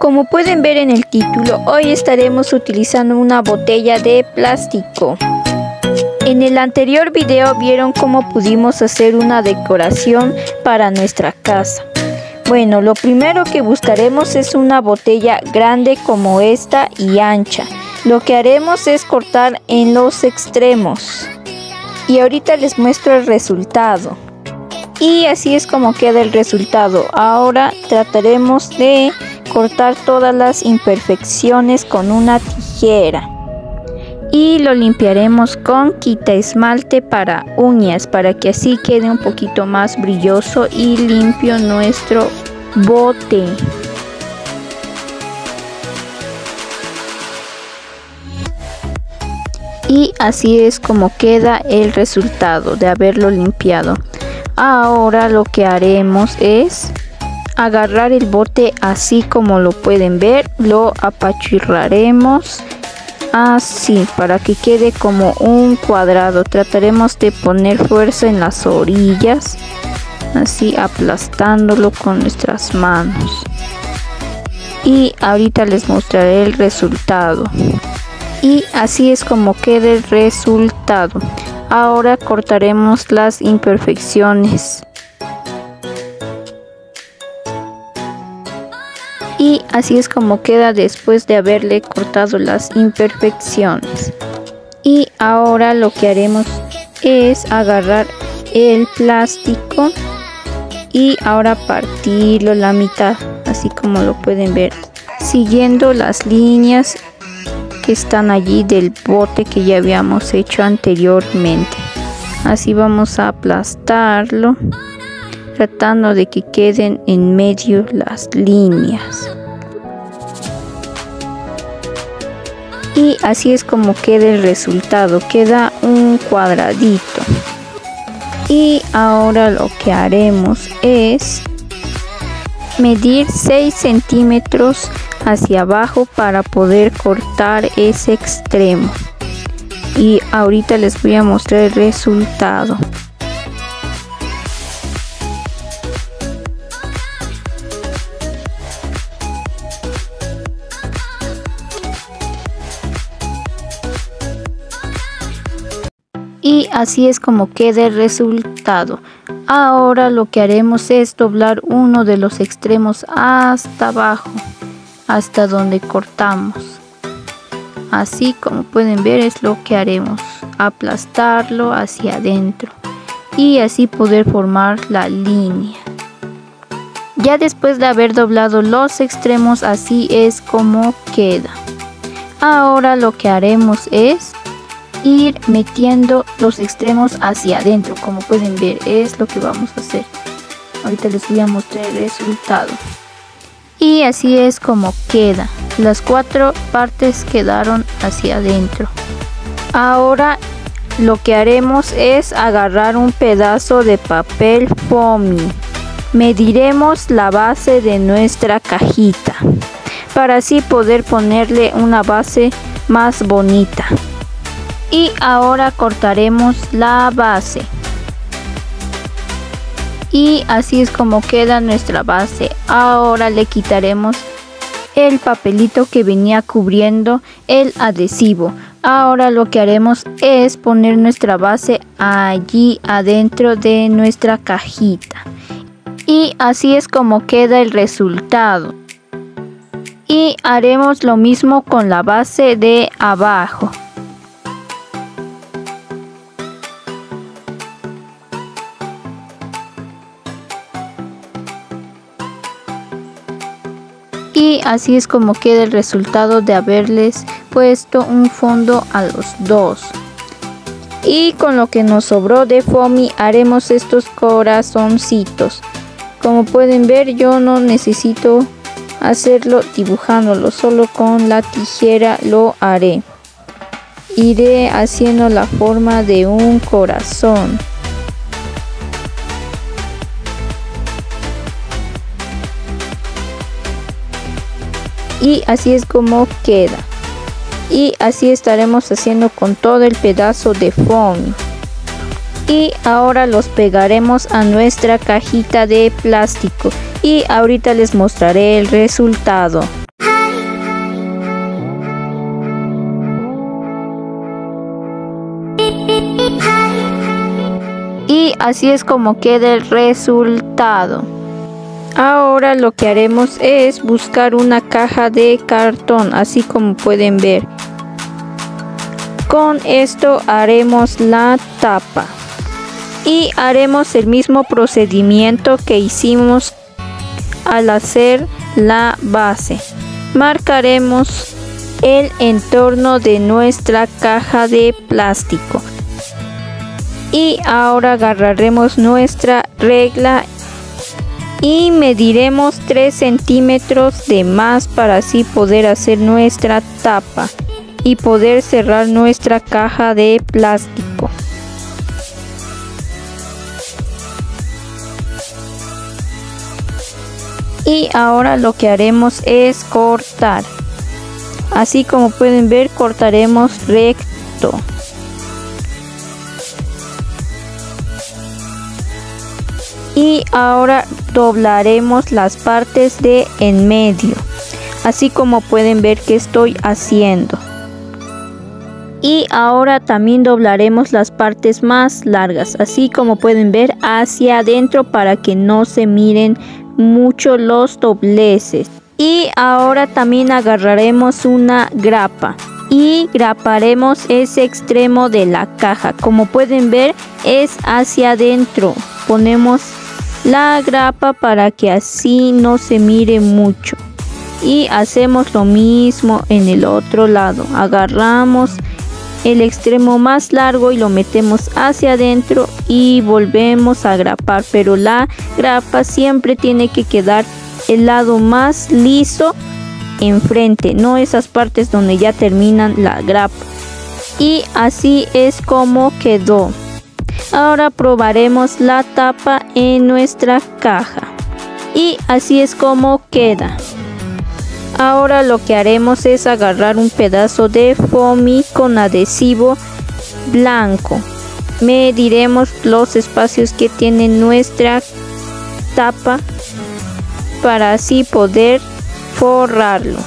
Como pueden ver en el título, hoy estaremos utilizando una botella de plástico. En el anterior video vieron cómo pudimos hacer una decoración para nuestra casa. Bueno, lo primero que buscaremos es una botella grande como esta y ancha. Lo que haremos es cortar en los extremos. Y ahorita les muestro el resultado. Y así es como queda el resultado. Ahora trataremos de cortar todas las imperfecciones con una tijera. Y lo limpiaremos con quita esmalte para uñas, para que así quede un poquito más brilloso y limpio nuestro bote. Y así es como queda el resultado de haberlo limpiado. Ahora lo que haremos es agarrar el bote así como lo pueden ver, lo apachurraremos así para que quede como un cuadrado. Trataremos de poner fuerza en las orillas, así aplastándolo con nuestras manos. Y ahorita les mostraré el resultado. Y así es como queda el resultado. Ahora cortaremos las imperfecciones. Y así es como queda después de haberle cortado las imperfecciones. Y ahora lo que haremos es agarrar el plástico y ahora partirlo a la mitad, así como lo pueden ver, siguiendo las líneas que están allí del bote que ya habíamos hecho anteriormente. Así vamos a aplastarlo, tratando de que queden en medio las líneas. Y así es como queda el resultado, queda un cuadradito. Y ahora lo que haremos es medir 6 centímetros hacia abajo para poder cortar ese extremo. Y ahorita les voy a mostrar el resultado. Y así es como queda el resultado. Ahora lo que haremos es doblar uno de los extremos hasta abajo, hasta donde cortamos. Así como pueden ver es lo que haremos, aplastarlo hacia adentro y así poder formar la línea. Ya después de haber doblado los extremos, así es como queda. Ahora lo que haremos es ir metiendo los extremos hacia adentro, como pueden ver es lo que vamos a hacer. Ahorita les voy a mostrar el resultado. Y así es como queda. Las 4 partes quedaron hacia adentro. Ahora lo que haremos es agarrar un pedazo de papel foamy. Mediremos la base de nuestra cajita para así poder ponerle una base más bonita. Y ahora cortaremos la base. Y así es como queda nuestra base. Ahora le quitaremos el papelito que venía cubriendo el adhesivo. Ahora lo que haremos es poner nuestra base allí adentro de nuestra cajita. Y así es como queda el resultado. Y haremos lo mismo con la base de abajo. Y así es como queda el resultado de haberles puesto un fondo a los dos. Y con lo que nos sobró de foamy haremos estos corazoncitos. Como pueden ver, yo no necesito hacerlo dibujándolo, solo con la tijera lo haré. Iré haciendo la forma de un corazón. Y así es como queda. Y así estaremos haciendo con todo el pedazo de foamy. Y ahora los pegaremos a nuestra cajita de plástico. Y ahorita les mostraré el resultado. Y así es como queda el resultado. Ahora lo que haremos es buscar una caja de cartón, así como pueden ver. Con esto haremos la tapa y haremos el mismo procedimiento que hicimos al hacer la base. Marcaremos el entorno de nuestra caja de plástico y ahora agarraremos nuestra regla y mediremos 3 centímetros de más para así poder hacer nuestra tapa y poder cerrar nuestra caja de plástico. Y ahora lo que haremos es cortar. Así como pueden ver, cortaremos recto. Y ahora doblaremos las partes de en medio, así como pueden ver que estoy haciendo. Y ahora también doblaremos las partes más largas, así como pueden ver, hacia adentro para que no se miren mucho los dobleces. Y ahora también agarraremos una grapa y graparemos ese extremo de la caja. Como pueden ver, es hacia adentro. Ponemos la grapa para que así no se mire mucho. Y hacemos lo mismo en el otro lado. Agarramos el extremo más largo y lo metemos hacia adentro y volvemos a grapar, pero la grapa siempre tiene que quedar el lado más liso enfrente, no esas partes donde ya terminan la grapa. Y así es como quedó. Ahora probaremos la tapa en nuestra caja y así es como queda. Ahora lo que haremos es agarrar un pedazo de foamy con adhesivo blanco. Mediremos los espacios que tiene nuestra tapa para así poder forrarlo.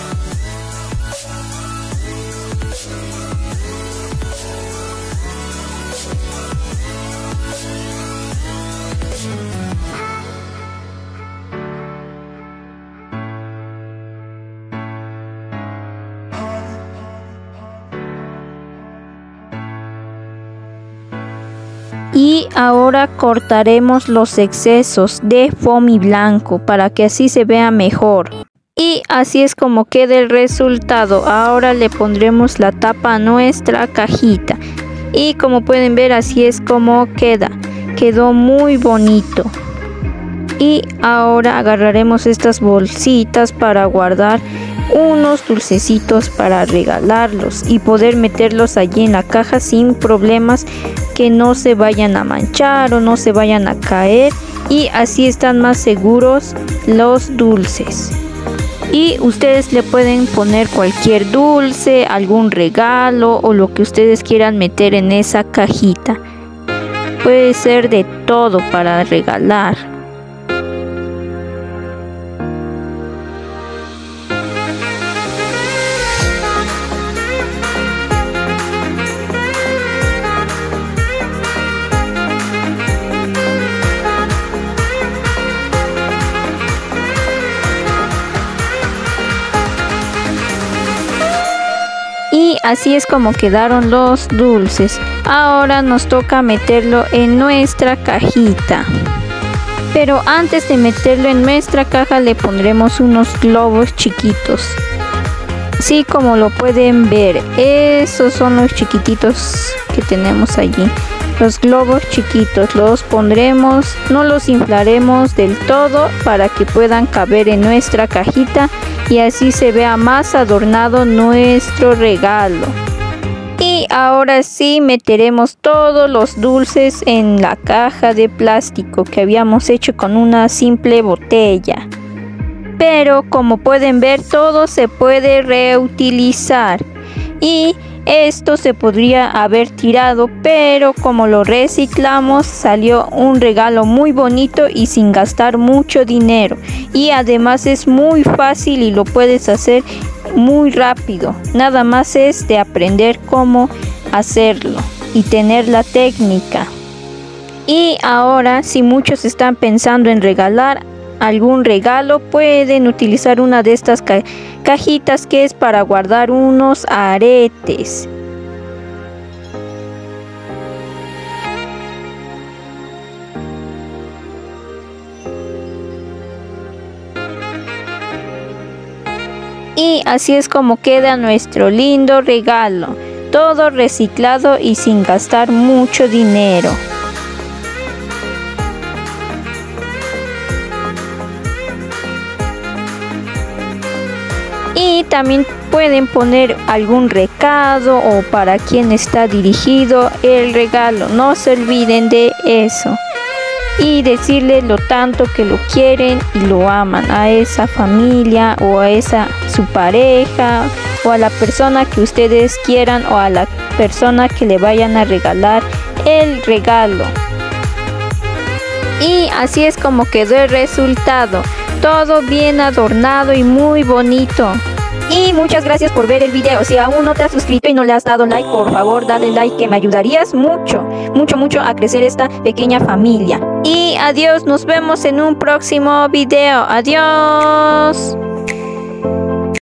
Y ahora cortaremos los excesos de foamy blanco para que así se vea mejor. Y así es como queda el resultado. Ahora le pondremos la tapa a nuestra cajita. Y como pueden ver, así es como queda. Quedó muy bonito. Y ahora agarraremos estas bolsitas para guardar unos dulcecitos para regalarlos y poder meterlos allí en la caja sin problemas, que no se vayan a manchar o no se vayan a caer, y así están más seguros los dulces. Y ustedes le pueden poner cualquier dulce, algún regalo o lo que ustedes quieran meter en esa cajita. Puede ser de todo para regalar. Y así es como quedaron los dulces. Ahora nos toca meterlo en nuestra cajita. Pero antes de meterlo en nuestra caja le pondremos unos globos chiquitos. Sí, como lo pueden ver, esos son los chiquititos que tenemos allí. Los globos chiquitos los pondremos, no los inflaremos del todo para que puedan caber en nuestra cajita y así se vea más adornado nuestro regalo. Y ahora sí meteremos todos los dulces en la caja de plástico que habíamos hecho con una simple botella. Pero como pueden ver, todo se puede reutilizar y esto se podría haber tirado, pero como lo reciclamos salió un regalo muy bonito y sin gastar mucho dinero, y además es muy fácil y lo puedes hacer muy rápido. Nada más es de aprender cómo hacerlo y tener la técnica. Y ahora, si muchos están pensando en regalar algún regalo, pueden utilizar una de estas cajitas que es para guardar unos aretes. Y así es como queda nuestro lindo regalo, todo reciclado y sin gastar mucho dinero. Y también pueden poner algún recado o para quién está dirigido el regalo, no se olviden de eso. Y decirle lo tanto que lo quieren y lo aman a esa familia o a su pareja o a la persona que ustedes quieran o a la persona que le vayan a regalar el regalo. Y así es como quedó el resultado, todo bien adornado y muy bonito. Y muchas gracias por ver el video. Si aún no te has suscrito y no le has dado like, por favor dale like, que me ayudarías mucho a crecer esta pequeña familia. Y adiós, nos vemos en un próximo video. Adiós.